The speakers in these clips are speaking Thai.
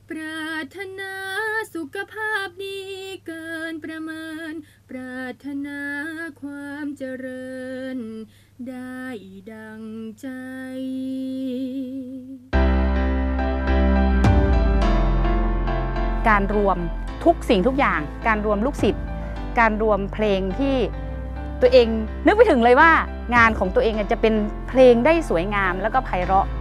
ปรารถนาสุขภาพดีเกินประเมินปรารถนาความเจริญได้ดังใจการรวมทุกสิ่งทุกอย่างการรวมลูกศิษย์การรวมเพลงที่ตัวเองนึกไม่ถึงเลยว่างานของตัวเองจะเป็นเพลงได้สวยงามแล้วก็ไพเราะ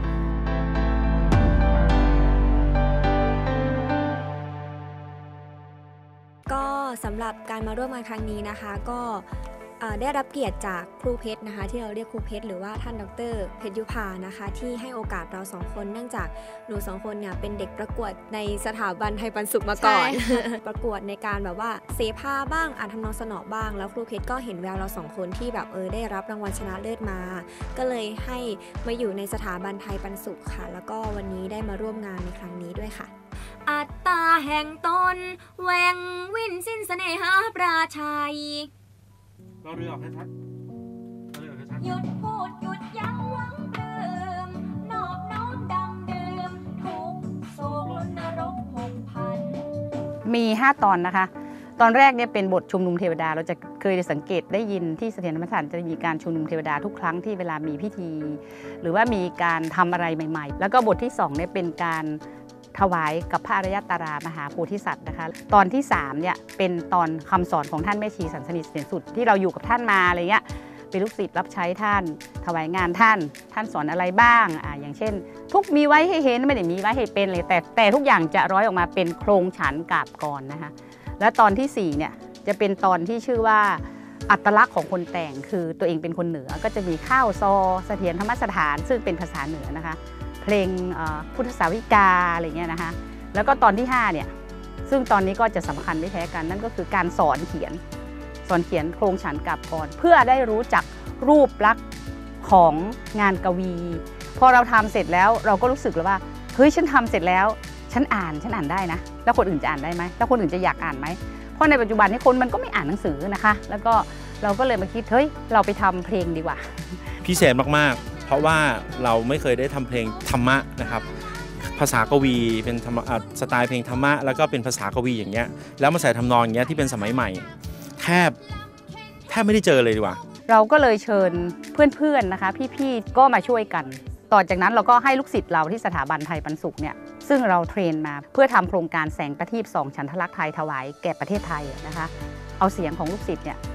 ก็สำหรับการมาร่วมงานครั้งนี้นะคะก็ได้รับเกียรติจากครูเพชรนะคะที่เราเรียกครูเพชรหรือว่าท่านดร.เพชรยุพานะคะที่ให้โอกาสเรา2คนเนื่องจากหนู2คนเนี่ยเป็นเด็กประกวดในสถาบันไทยปันสุขมาก่อน ประกวดในการแบบว่าเสภาบ้างอ่านทำนองสนอบ้างแล้วครูเพชรก็เห็นแววเรา2คนที่แบบได้รับรางวัลชนะเลิศมาก็เลยให้มาอยู่ในสถาบันไทยปันสุขค่ะแล้วก็วันนี้ได้มาร่วมงานในครั้งนี้ด้วยค่ะอัตตาแห่งตนแหวงวินสิ้นเสน่หาปราชัยเราเรือออกให้ชัดหยุดพูดหยุดยั้งหวังเดิมนอบน้อมดำดื่มทุกโศกนรกพงพันมี5 ตอนนะคะตอนแรกเนี่ยเป็นบทชุมนุมเทวดาเราจะเคยสังเกตได้ยินที่เสถียรธรรมสถานจะมีการชุมนุมเทวดาทุกครั้งที่เวลามีพิธีหรือว่ามีการทำอะไรใหม่ๆแล้วก็บทที่2เนี่ยเป็นการถวายกับพระอริยตารามหาโพธิสัตว์นะคะตอนที่3เนี่ยเป็นตอนคำสอนของท่านแม่ชีสันสนิทเสถียรสุดที่เราอยู่กับท่านมาอะไรเงี้ยเป็นลูกศิษย์รับใช้ท่านถวายงานท่านสอนอะไรบ้างอย่างเช่นทุกมีไว้ให้เห็นไม่ได้มีไว้ให้เป็นเลยแต่ทุกอย่างจะร้อยออกมาเป็นโครงฉันกาบกรนะคะและตอนที่4เนี่ยจะเป็นตอนที่ชื่อว่าอัตลักษณ์ของคนแต่งคือตัวเองเป็นคนเหนือก็จะมีข้าวซอเสถียรธรรมสถานซึ่งเป็นภาษาเหนือนะคะเพลงพุทธสาวิกาอะไรเงี้ยนะคะแล้วก็ตอนที่5เนี่ยซึ่งตอนนี้ก็จะสำคัญไม่แพ้กันนั่นก็คือการสอนเขียนโครงฉันกาบกรเพื่อได้รู้จักรูปลักษณ์ของงานกวีพอเราทำเสร็จแล้วเราก็รู้สึกแล้วว่าเฮ้ยฉันทำเสร็จแล้วฉันอ่านได้นะแล้วคนอื่นจะอ่านได้ไหมแล้วคนอื่นจะอยากอ่านไหมเพราะในปัจจุบันนี้คนมันก็ไม่อ่านหนังสือนะคะแล้วก็เราก็เลยมาคิดเฮ้ยเราไปทำเพลงดีกว่าพิเศษมากๆเพราะว่าเราไม่เคยได้ทำเพลงธรรมะนะครับภาษากวีเป็นสไตล์เพลงธรรมะแล้วก็เป็นภาษากวีอย่างเงี้ยแล้วมาใส่ทำนองอย่างเงี้ยที่เป็นสมัยใหม่แทบไม่ได้เจอเลยดีกว่าเราก็เลยเชิญเพื่อนๆนะคะพี่ๆก็มาช่วยกันต่อจากนั้นเราก็ให้ลูกศิษย์เราที่สถาบันไทยปันสุขเนี่ยซึ่งเราเทรนมาเพื่อทำโครงการแสงประทีป2 ฉันทลักษณ์ไทยถวายแก่ประเทศไทยนะคะเอาเสียงของลูกศิษย์เนี่ย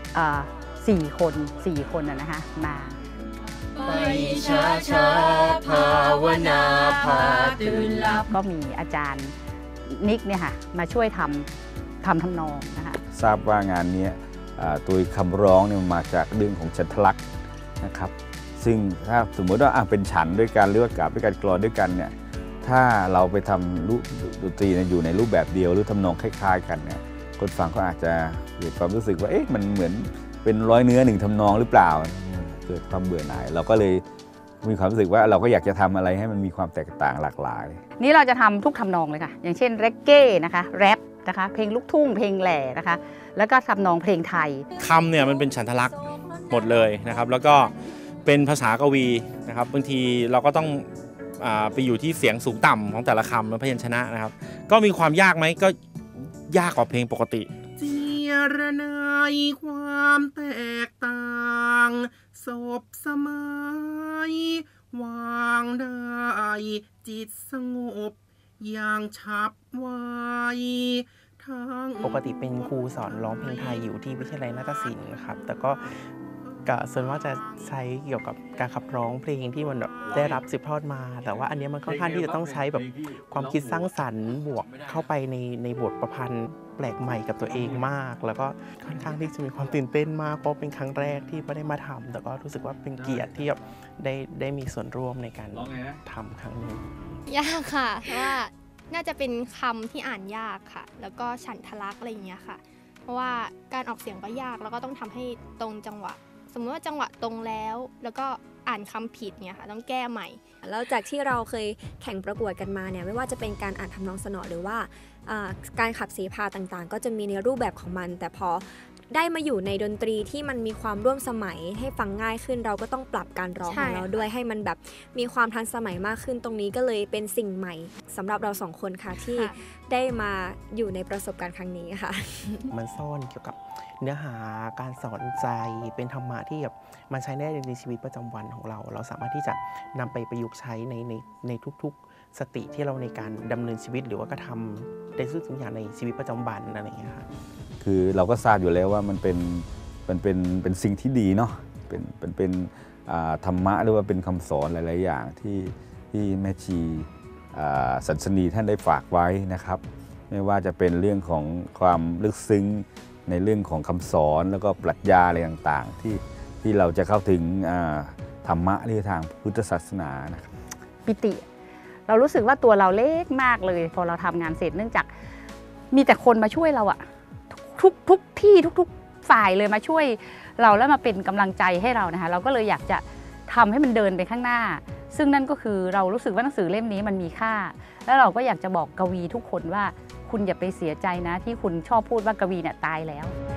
4 คนนะคะมาไปช้าภาวนาพาตื่นหลับก็มีอาจารย์นิกเนี่ยค่ะมาช่วยทำนองนะคะทราบว่างานนี้ตัวคำร้องเนี่ยมาจากเรื่องของฉันทลักษณ์นะครับซึ่งถ้าสมมติว่าเป็นฉันด้วยกันหรือว่ากราบด้วยกันกลอนด้วยกันเนี่ยถ้าเราไปทำดนตรีอยู่ในรูปแบบเดียวหรือทำนองคล้ายๆกันเนี่ยคนฟังก็อาจจะเกิดความรู้สึกว่ามันเหมือนเป็นร้อยเนื้อหนึ่งทำนองหรือเปล่าเกิดความเบื่อหน่ายเราก็เลยมีความรู้สึกว่าเราก็อยากจะทำอะไรให้มันมีความแตกต่างหลากหลายนี่เราจะทำทุกทำนองเลยค่ะอย่างเช่นเรกเก้นะคะแรปนะคะเพลงลูกทุ่งเพลงแหล่นะคะแล้วก็ทำนองเพลงไทยคำเนี่ยมันเป็นฉันทลักษณ์หมดเลยนะครับแล้วก็เป็นภาษากวีนะครับบางทีเราก็ต้องไปอยู่ที่เสียงสูงต่ำของแต่ละคำและพยัญชนะนะครับก็มีความยากไหมก็ยากกว่าเพลงปกติเจรนายความแตกต่างศพสมัยวางได้จิตสงบอย่างฉับไวปกติเป็นครูสอนร้องเพลงไทยอยู่ที่วิทยาลัยนาฏศิลป์นะครับแต่ก็ส่วนว่าจะใช้เกี่ยวกับการขับร้องเพลงที่มันได้รับสืบทอดมาแต่ว่าอันนี้มันค่อนข้างที่จะต้องใช้แบบความคิดสร้างสรรค์บวกเข้าไปในบทประพันธ์แปลกใหม่กับตัวเองมากแล้วก็ค่อนข้างที่จะมีความตื่นเต้นมากเพราะเป็นครั้งแรกที่ไม่ได้มาทำแต่ก็รู้สึกว่าเป็นเกียรติที่ได้มีส่วนร่วมในการทำครั้งนี้ยากค่ะเพราะว่าน่าจะเป็นคำที่อ่านยากค่ะแล้วก็ฉันทลักษณ์อะไรอย่างเงี้ยค่ะเพราะว่าการออกเสียงก็ยากแล้วก็ต้องทำให้ตรงจังหวะสมมติว่าจังหวะตรงแล้วก็อ่านคำผิดเนี่ยค่ะต้องแก้ใหม่แล้วจากที่เราเคยแข่งประกวดกันมาเนี่ยไม่ว่าจะเป็นการอ่านทำนองสนอหรือว่าการขับเสภาต่างๆก็จะมีในรูปแบบของมันแต่พอได้มาอยู่ในดนตรีที่มันมีความร่วมสมัยให้ฟังง่ายขึ้นเราก็ต้องปรับการร้องของเราด้วยให้มันแบบมีความทันสมัยมากขึ้นตรงนี้ก็เลยเป็นสิ่งใหม่สำหรับเราสองคนค่ะที่ได้มาอยู่ในประสบการณ์ครั้งนี้ค่ะมันซ่อนเกี่ยวกับเนื้อหาการสอนใจเป็นธรรมะที่แบบมันใช้ได้ในชีวิตประจำวันของเราสามารถที่จะนำไปประยุกต์ใช้ในทุกๆสติที่เราในการดำเนินชีวิตหรือว่ากระทำในทุกอย่างในชีวิตประจำวันอะไรอย่างเงี้ยค่ะคือเราก็ทราบอยู่แล้วว่ามันเป็นสิ่งที่ดีเนาะเป็นธรรมะหรือว่าเป็นคำสอนหลายๆอย่างที่แม่ชีสันสนีท่านได้ฝากไว้นะครับไม่ว่าจะเป็นเรื่องของความลึกซึ้งในเรื่องของคำสอนแล้วก็ปรัชญาอะไรต่างๆที่เราจะเข้าถึงธรรมะหรือทางพุทธศาสนานะครับปิติเรารู้สึกว่าตัวเราเล็กมากเลยพอเราทำงานเสร็จเนื่องจากมีแต่คนมาช่วยเราอะทุกที่ทุกฝ่ายเลยมาช่วยเราแล้วมาเป็นกำลังใจให้เรานะคะเราก็เลยอยากจะทำให้มันเดินไปข้างหน้าซึ่งนั่นก็คือเรารู้สึกว่าหนังสือเล่มนี้มันมีค่าแล้วเราก็อยากจะบอกกวีทุกคนว่าคุณอย่าไปเสียใจนะที่คุณชอบพูดว่ากวีเนี่ยตายแล้ว